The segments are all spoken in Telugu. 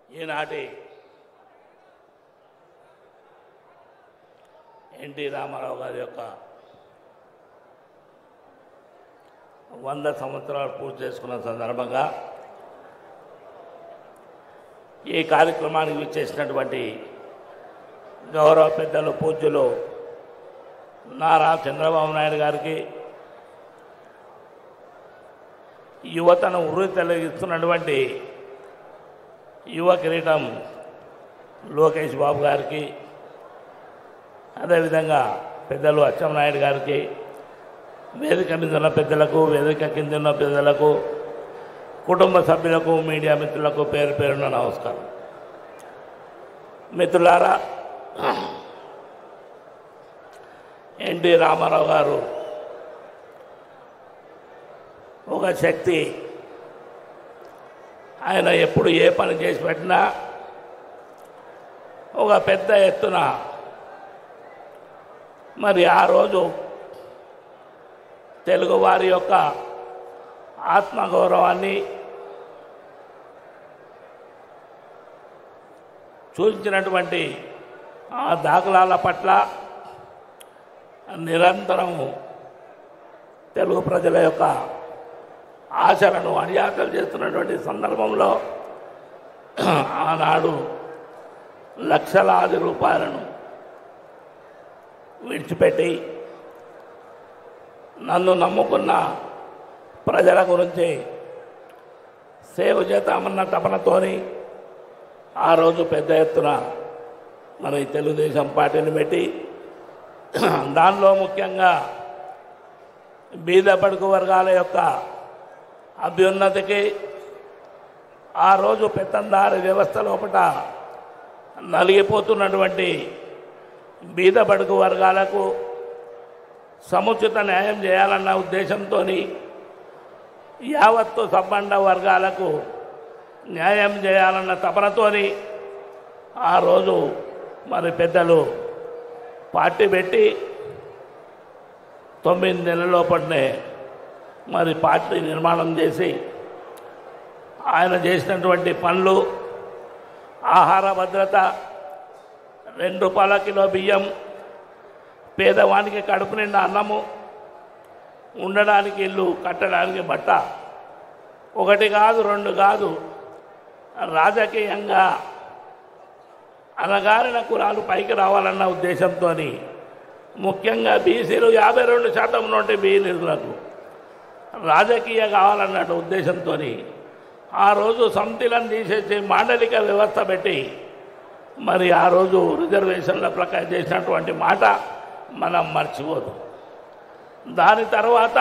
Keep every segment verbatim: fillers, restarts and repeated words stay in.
ఈనాటి ఎన్టీ రామారావు గారి యొక్క వంద సంవత్సరాలు పూర్తి చేసుకున్న సందర్భంగా ఈ కార్యక్రమానికి విచ్చేసినటువంటి గౌరవ పెద్దలు పూజ్యులు నారా చంద్రబాబు నాయుడు గారికి, యువతను ఉర్రు తొలగిస్తున్నటువంటి యువ కిరీటం లోకేష్ బాబు గారికి, అదేవిధంగా పెద్దలు అచ్చెన్నాయుడు గారికి, వేదిక మీద ఉన్న పెద్దలకు, వేదిక కింద ఉన్న పెద్దలకు, కుటుంబ సభ్యులకు, మీడియా మిత్రులకు పేరు పేరున నమస్కారం. మిత్రులారా, ఎన్టీ రామారావు గారు ఒక శక్తి. ఆయన ఎప్పుడు ఏ పని చేసి పెట్టినా ఒక పెద్ద ఎత్తున మరి ఆ రోజు తెలుగువారి యొక్క ఆత్మగౌరవాన్ని సూచించినటువంటి ఆ దాఖలాల పట్ల నిరంతరము తెలుగు ప్రజల యొక్క ఆశలను అడియాకలు చేస్తున్నటువంటి సందర్భంలో ఆనాడు లక్షలాది రూపాయలను విడిచిపెట్టి నన్ను నమ్ముకున్న ప్రజల గురించి సేవ చేద్దామన్న తపనతోని ఆ రోజు పెద్ద ఎత్తున మన తెలుగుదేశం పార్టీని పెట్టి, దానిలో ముఖ్యంగా బీద బడుగు వర్గాల యొక్క అభ్యున్నతికి, ఆ రోజు పెత్తందారి వ్యవస్థ లోపల నలిగిపోతున్నటువంటి బీద బడుగు వర్గాలకు సముచిత న్యాయం చేయాలన్న ఉద్దేశంతో యావత్తు సంబంధ వర్గాలకు న్యాయం చేయాలన్న తపనతోని ఆ రోజు మరి పెద్దలు పార్టీ పెట్టి తొమ్మిది నెలల లోపలనే మరి పార్టీ నిర్మాణం చేసి ఆయన చేసినటువంటి పనులు, ఆహార భద్రత, రెండు రూపాయల కిలో బియ్యం, పేదవానికి కడుపు నిండా అన్నము, ఉండడానికి ఇల్లు, కట్టడానికి బట్ట, ఒకటి కాదు రెండు కాదు, రాజకీయంగా అనగారిన కులాలు పైకి రావాలన్న ఉద్దేశంతో ముఖ్యంగా బీసీలు యాభై రెండు శాతం నుండి బీసీలకు రాజకీయ కావాలన్న ఉద్దేశంతో ఆ రోజు సమితిలను తీసేసి మాండలిక వ్యవస్థ పెట్టి మరి ఆ రోజు రిజర్వేషన్ల ప్రకారం చేసినటువంటి మాట మనం మర్చిపోదు. దాని తర్వాత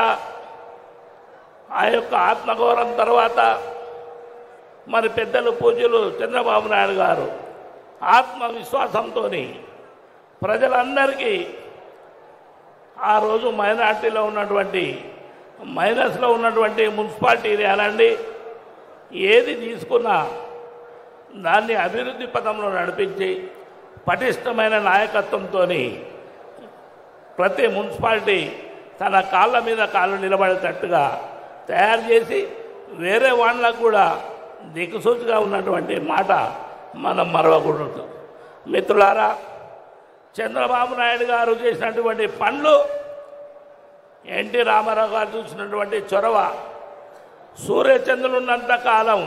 ఆ యొక్క ఆత్మగౌరవం తర్వాత మరి పెద్దలు పూజ్యులు చంద్రబాబు నాయుడు గారు ఆత్మవిశ్వాసంతో ప్రజలందరికీ ఆ రోజు మైనార్టీలో ఉన్నటువంటి మైనస్లో ఉన్నటువంటి మున్సిపాలిటీ ఏరియాలండి ఏది తీసుకున్నా దాన్ని అభివృద్ధి పథంలో నడిపించి పటిష్టమైన నాయకత్వంతో ప్రతి మున్సిపాలిటీ తన కాళ్ళ మీద కాళ్ళు నిలబడేటట్టుగా తయారు చేసి వేరే వాళ్ళకు కూడా దిక్కుసూచిగా ఉన్నటువంటి మాట మనం మరవకూడదు. మిత్రులారా, చంద్రబాబు నాయుడు గారు చేసినటువంటి పనులు, ఎన్టీ రామారావు గారు చూసినటువంటి చొరవ సూర్యచంద్రులున్నంత కాలం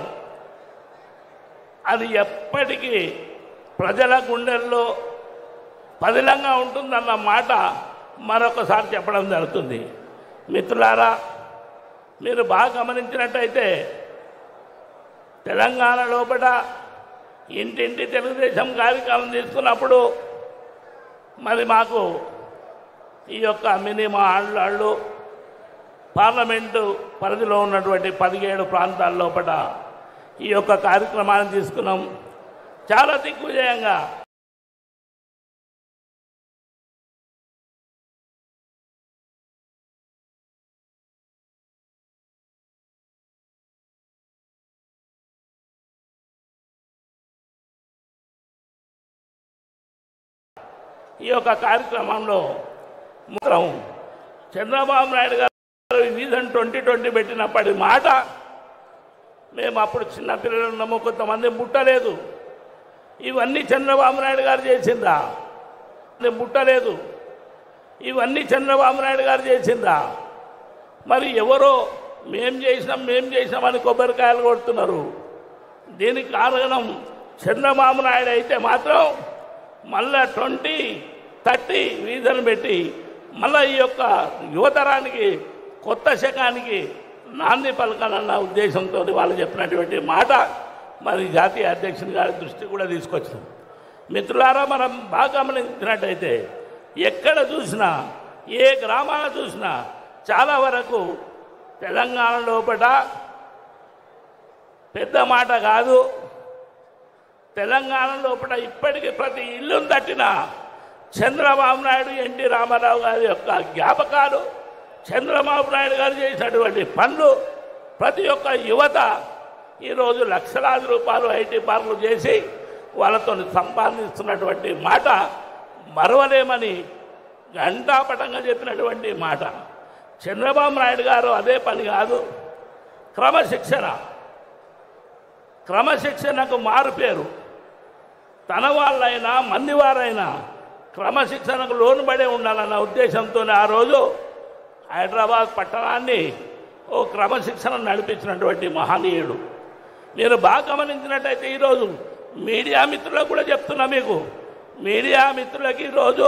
అది ఎప్పటికీ ప్రజల గుండెల్లో పదిలంగా ఉంటుందన్న మాట మరొకసారి చెప్పడం జరుగుతుంది. మిత్రులారా, మీరు బాగా గమనించినట్టయితే తెలంగాణ లోపల ఇంటింటి తెలుగుదేశం కార్యక్రమం తీసుకున్నప్పుడు మరి మాకు ఈ యొక్క మినిమం ఆళ్ళు పార్లమెంటు పరిధిలో ఉన్నటువంటి పదిహేడు ప్రాంతాల లోపల ఈ యొక్క కార్యక్రమాన్ని తీసుకున్నాం. చాలా దిగ్విజయంగా ఈ యొక్క కార్యక్రమంలో మాత్రం చంద్రబాబు నాయుడు గారు విజన్ ట్వంటీ ట్వంటీ పెట్టినప్పటి మాట మేము అప్పుడు చిన్నపిల్లలు ఉన్నాము, కొంతమంది ముట్టలేదు. ఇవన్నీ చంద్రబాబు నాయుడు గారు చేసిందా? ముట్టలేదు. ఇవన్నీ చంద్రబాబు నాయుడు గారు చేసిందా? మరి ఎవరో మేం చేసినాం మేం చేసినామని కొబ్బరికాయలు కొడుతున్నారు. దీనికి కారణం చంద్రబాబు నాయుడు అయితే మాత్రం మళ్ళా ట్వంటీ థర్టీ వీధులు పెట్టి మళ్ళీ ఈ యొక్క యువతరానికి కొత్త శకానికి నాంది పలకాలన్న ఉద్దేశంతో వాళ్ళు చెప్పినటువంటి మాట మరి జాతీయ అధ్యక్షుని గారి దృష్టి కూడా తీసుకొచ్చాం. మిత్రులారా, మనం బాగా గమనించినట్టయితే ఎక్కడ చూసినా ఏ గ్రామాల చూసినా చాలా వరకు తెలంగాణ లోపల పెద్ద మాట కాదు, తెలంగాణ లోపల ఇప్పటికీ ప్రతి ఇల్లును తట్టిన చంద్రబాబు నాయుడు ఎన్టీ రామారావు గారి యొక్క జ్ఞాపకాలు, చంద్రబాబు నాయుడు గారు చేసినటువంటి పనులు ప్రతి ఒక్క యువత ఈరోజు లక్షలాది రూపాయలు ఐటీ పార్కులు చేసి వాళ్ళతో సంపాదిస్తున్నటువంటి మాట మరవలేమని గంటాపటంగా చెప్పినటువంటి మాట. చంద్రబాబు నాయుడు గారు అదే పని కాదు, క్రమశిక్షణ క్రమశిక్షణకు మారు పేరు. తన వాళ్ళైనా మంది వారైనా క్రమశిక్షణకు లోనుబడే ఉండాలన్న ఉద్దేశంతో ఆ రోజు హైదరాబాద్ పట్టణాన్ని ఓ క్రమశిక్షణ నడిపించినటువంటి మహనీయుడు. మీరు బాగా గమనించినట్టయితే ఈరోజు మీడియా మిత్రులకు కూడా చెప్తున్నా, మీకు మీడియా మిత్రులకి ఈరోజు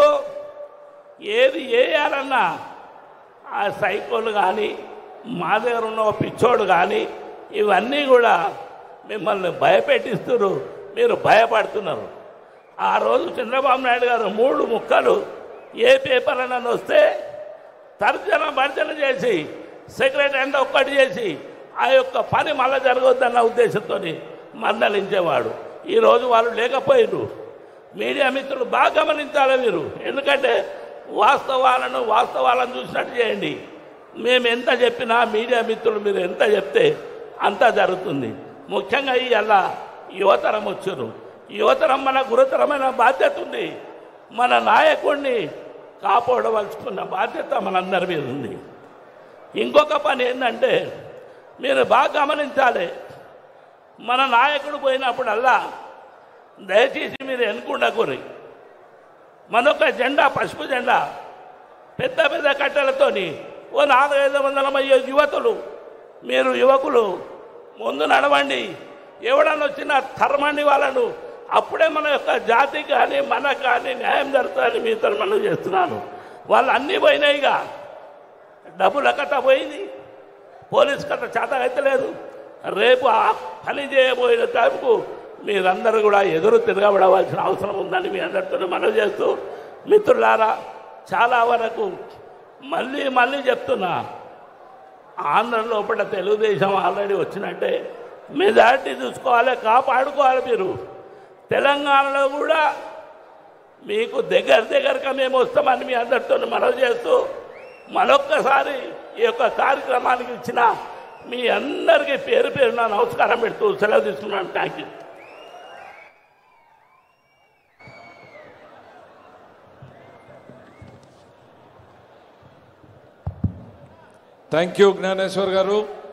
ఏది వేయాలన్నా ఆ సైకోలు కానీ మా దగ్గర ఉన్న పిచ్చోడు కానీ ఇవన్నీ కూడా మిమ్మల్ని భయపెట్టిస్తున్నారు, మీరు భయపడుతున్నారు. ఆ రోజు చంద్రబాబు నాయుడు గారు మూడు ముక్కలు ఏ పేపర్ అయినా వస్తే తర్జన భర్జన చేసి సెక్రటరీ అంతా ఒక్కటి చేసి ఆ యొక్క పని మళ్ళీ జరగవద్దన్న ఉద్దేశంతో మందలించేవాడు. ఈరోజు వాళ్ళు లేకపోయారు. మీడియా మిత్రులు బాగా గమనించాలి మీరు, ఎందుకంటే వాస్తవాలను వాస్తవాలను చూసినట్టు చేయండి. మేము ఎంత చెప్పినా మీడియా మిత్రులు మీరు ఎంత చెప్తే అంతా జరుగుతుంది. ముఖ్యంగా ఈ అలా యువతరం వచ్చారు. యువతరం మన గురుతరమైన బాధ్యత ఉంది. మన నాయకుడిని కాపాడవలసుకున్న బాధ్యత మనందరి మీద ఉంది. ఇంకొక పని ఏంటంటే మీరు బాగా గమనించాలి, మన నాయకుడు పోయినప్పుడల్లా దయచేసి మీరు ఎన్నుకుండకూరి మనొక జెండా పసుపు జెండా పెద్ద పెద్ద కట్టెలతోని ఓ నాలుగైదు వందల మంది యువతులు మీరు యువకులు ముందు నడవండి, ఎవడన్నా వచ్చినా తరమండి వాళ్ళను, అప్పుడే మన యొక్క జాతి కానీ మన కానీ న్యాయం జరుగుతుందని మీతో మనం చేస్తున్నాను. వాళ్ళు అన్నీ పోయినాయిగా, డబ్బుల కథ పోయింది, పోలీస్ కథ చేత అయితే లేదు. రేపు ఆ పని చేయబోయిన టైంకు మీరందరూ కూడా ఎదురు తిరగబడవలసిన అవసరం ఉందని మీ అందరితో మనవి చేస్తూ, మిత్రులారా, చాలా వరకు మళ్ళీ మళ్ళీ చెప్తున్నా, ఆంధ్ర లోపల తెలుగుదేశం ఆల్రెడీ వచ్చినట్టే మెజార్టీ చూసుకోవాలి, కాపాడుకోవాలి. మీరు తెలంగాణలో కూడా మీకు దగ్గర దగ్గరగా మేము వస్తామని మీ అందరితో మనవి చేస్తూ మరొక్కసారి ఈ యొక్క కార్యక్రమానికి ఇచ్చిన మీ అందరికీ పేరు పేరున నమస్కారం పెడుతూ సెలవు తీసుకున్నాను. Thank you. Thank you Gyaneshwar గారు.